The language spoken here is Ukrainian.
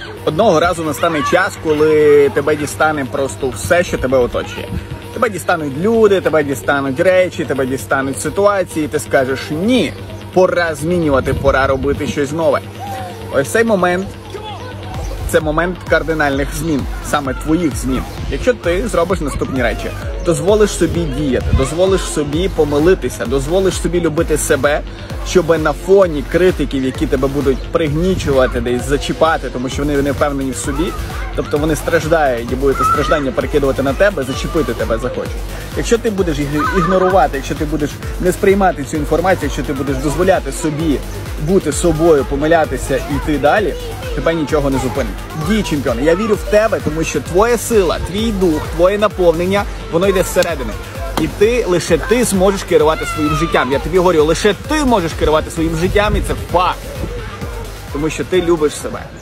Одного разу настане час, коли тебе дістане просто все, що тебе оточує. Тебе дістануть люди, тебе дістануть речі, тебе дістануть ситуації, і ти скажеш «ні, пора змінювати, пора робити щось нове». Ось цей момент – це момент кардинальних змін, саме твоїх змін. Якщо ти зробиш наступні речі, дозволиш собі діяти, дозволиш собі помилитися, дозволиш собі любити себе, щоб на фоні критиків, які тебе будуть пригнічувати, десь зачіпати, тому що вони не впевнені в собі, тобто вони страждають і будуть страждання перекидувати на тебе, зачепити тебе захочуть. Якщо ти будеш ігнорувати, якщо ти будеш не сприймати цю інформацію, якщо ти будеш дозволяти собі бути собою, помилятися і йти далі, тебе нічого не зупинить. Дій, чемпіон. Я вірю в тебе, тому що твоя сила, твій дух, твоє наповнення, воно йде зсередини. І лише ти зможеш керувати своїм життям. Я тобі говорю, лише ти можеш керувати своїм життям, і це факт. Тому що ти любиш себе.